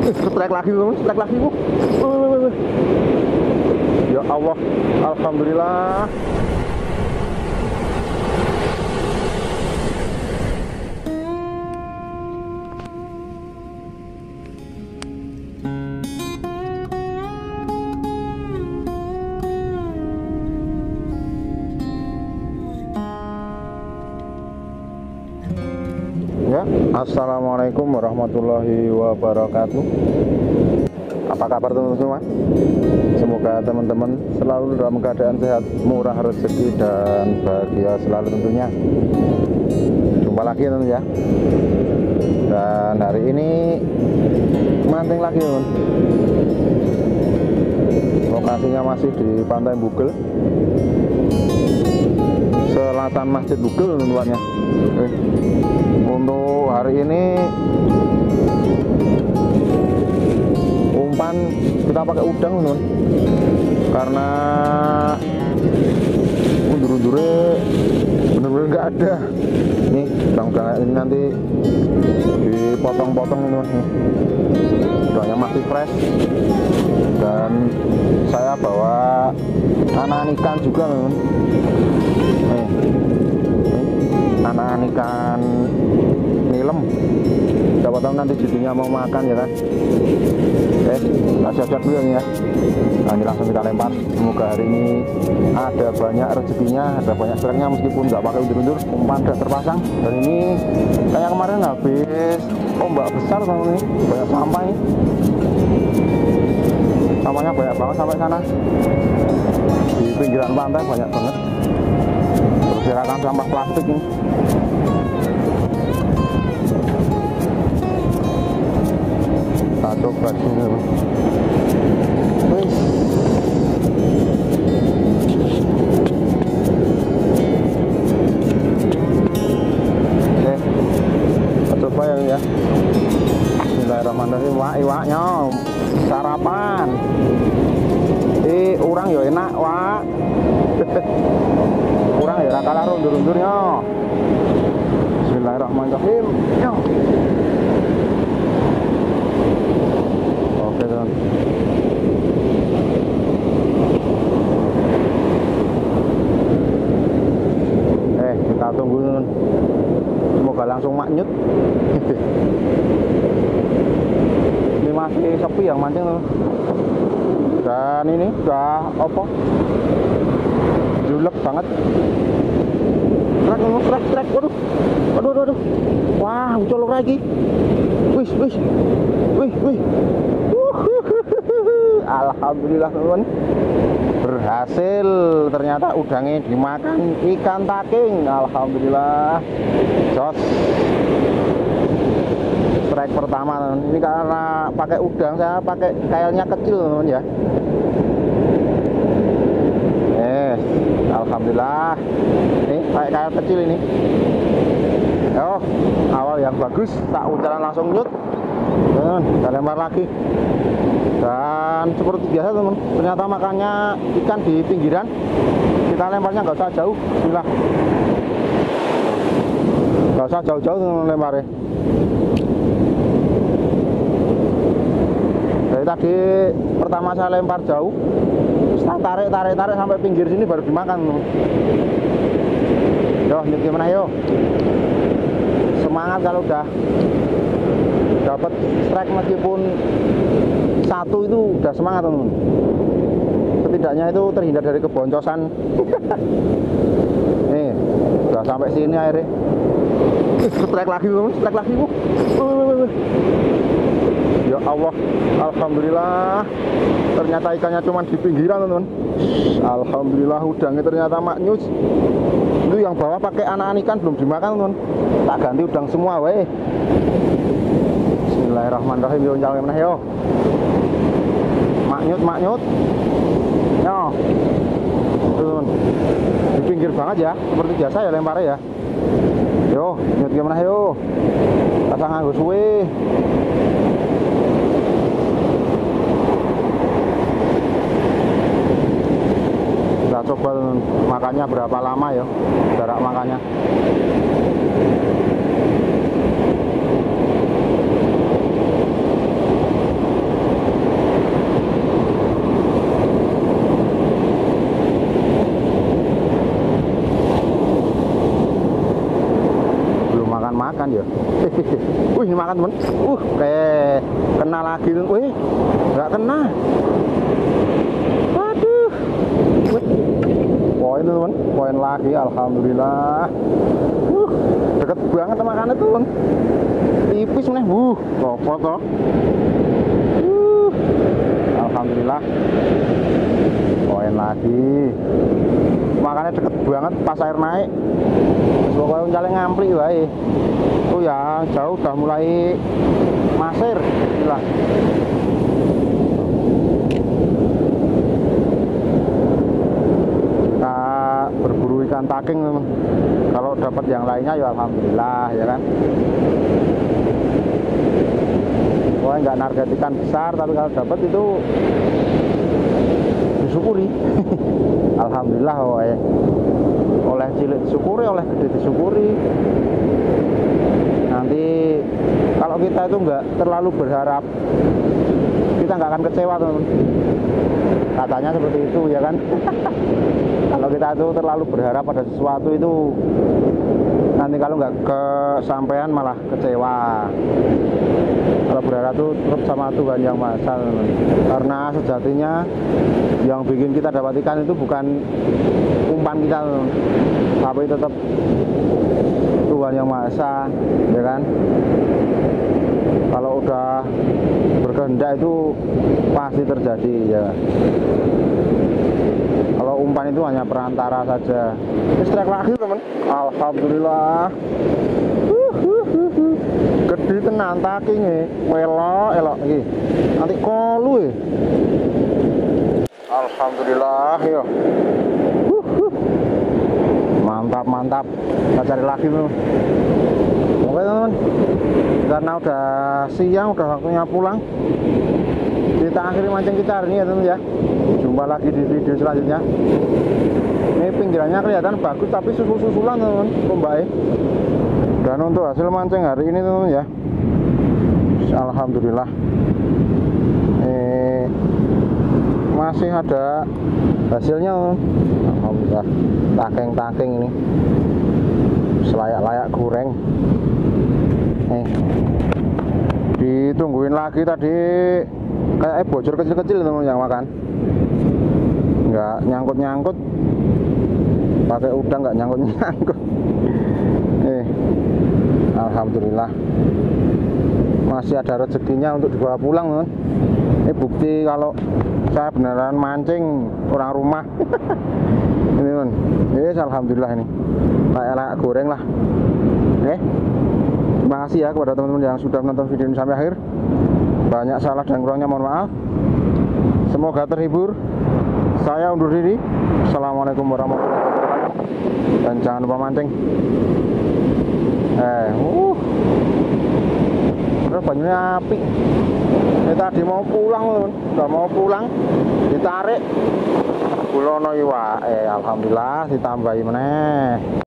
Strike lagi, strike lagi. Ya Allah, alhamdulillah. Ya, assalamualaikum warahmatullahi wabarakatuh. Apa kabar teman-teman semua? Semoga teman-teman selalu dalam keadaan sehat, murah rezeki dan bahagia selalu tentunya. Jumpa lagi teman ya. Dan hari ini mancing lagi teman. Lokasinya masih di Pantai Bugel, selatan Masjid Bugel teman-temannya. Untuk hari ini umpan kita pakai udang teman, karena undur-undurnya bener-bener nggak ada. Nih udang-udang ini nanti dipotong-potong teman, udangnya masih fresh. Dan saya bawa anakan ikan juga teman. Nih anakan ikan nilem, siapa tahu nanti jadinya mau makan ya kan. Oke, kita siap-siap dulu ya. Nah, ini langsung kita lempar. Semoga hari ini ada banyak rezekinya, ada banyak strike-nya, meskipun nggak pakai undur-undur, umpan udah terpasang. Dan ini kayak kemarin habis ombak besar teman ini, banyak sampah ini. Sampahnya banyak banget sampai sana. Di pinggiran pantai banyak banget. Berserakan sampah plastik ini. Kita coba dulu. Wih. Oke, kita coba ya. Bismillahirrahmanirrahim. Iwaknya sarapan. Urang ya enak, wak. Kurang ya kalah undur-undurnya. Bismillahirrahmanirrahim. Yo. Oke teman. Kita tunggu teman. Semoga langsung maknyut. Ini masih sepi yang mancing teman. Dan ini udah apa? Julek banget. Trek. Waduh. Wah, colok lagi. Wih. Alhamdulillah teman. Berhasil, ternyata udangnya dimakan ikan taking. Alhamdulillah. Jos. Strike pertama teman. Ini karena pakai udang, saya pakai kailnya kecil teman ya. Alhamdulillah. Ini pakai kail kecil ini. Oh, awal yang bagus, tak ujalan langsung nyut. Dan kita lempar lagi. Dan seperti biasa teman, ternyata makannya ikan di pinggiran. Kita lemparnya nggak usah jauh. Bismillah. Nggak usah jauh-jauh teman lemparnya. Dari tadi pertama saya lempar jauh, tarik sampai pinggir sini baru dimakan. Yo, ini gimana yo? Semangat kalau udah dapat strike, meskipun satu itu udah semangat teman. Setidaknya itu terhindar dari keboncosan. Nih, udah sampai sini akhirnya. Strike lagi. Ya Allah, alhamdulillah. Ternyata ikannya cuma di pinggiran teman. Alhamdulillah udangnya ternyata maknyus. Itu yang bawah pakai anakan ikan belum dimakan teman. Tak ganti udang semua weh. Bismillahirrahmanirrahim. Yo nyal meneh yo. Maknyut. Yo. Teman. Di pinggir banget ya, seperti biasa ya lemparnya ya. Yo, nyut gimana yo. Pasang nganggo suwe. Kita coba makannya berapa lama ya, jarak makannya. makan ya. Wih, makan teman. Kayak kena lagi tuh. Wih, nggak kena. Waduh. Poin teman, poin lagi, alhamdulillah. Deket banget makannya tuh, teman. Tipis nih, kopot toh. Alhamdulillah. Poin lagi. Makanya deket banget pas air naik. Pokoknya uncalnya ngampli wae. Oh ya, jauh udah mulai masir. Gila. Kita berburu ikan taking, teman. Kalau dapat yang lainnya ya alhamdulillah, ya kan. Pokoknya nggak narget ikan besar, tapi kalau dapat itu disyukuri. Alhamdulillah, oleh cilik disyukuri, oleh gede disyukuri. Nanti kalau kita itu nggak terlalu berharap, kita nggak akan kecewa, teman. Katanya seperti itu, ya kan. Kalau kita itu terlalu berharap pada sesuatu itu, nanti kalau nggak kesampaian malah kecewa. Kalau berharap itu tetap sama Tuhan Yang Maha Esa, karena sejatinya yang bikin kita dapat ikan itu bukan umpan kita, tapi tetap Tuhan Yang Maha Esa, ya kan. Kalau udah berkehendak itu pasti terjadi, ya. Kalau umpan itu hanya perantara saja. Strike lagi, teman. Alhamdulillah. Gede tenan takinge, elok iki. Nanti kolu ya. Alhamdulillah, yo. Mantap. Kita cari lagi, teman. Oke, teman. Karena udah siang, udah waktunya pulang. Kita akhiri mancing kita hari ini, ya, teman, ya. Jumpa lagi di video selanjutnya. Ini pinggirannya kelihatan bagus, tapi susul-susulan, teman, ombaknya. Dan untuk hasil mancing hari ini, teman, ya, alhamdulillah masih ada hasilnya, teman. Alhamdulillah, taking ini selayak-layak goreng. Ditungguin lagi tadi, kayak bocor kecil-kecil, teman, yang makan. Nggak nyangkut-nyangkut, pakai udang nggak nyangkut-nyangkut. Alhamdulillah masih ada rezekinya untuk dibawa pulang, teman. Ini bukti kalau saya beneran mancing orang rumah. Ini, teman. Yes, alhamdulillah, ini kayak goreng lah. Terima kasih ya kepada teman-teman yang sudah menonton video ini sampai akhir. Banyak salah dan kurangnya mohon maaf. Semoga terhibur. Saya undur diri. Assalamualaikum warahmatullahi wabarakatuh. Dan jangan lupa mancing. Banyunya api. Ini tadi mau pulang, teman. Udah mau pulang, ditarik. Bulono iwa. Alhamdulillah ditambahi meneh.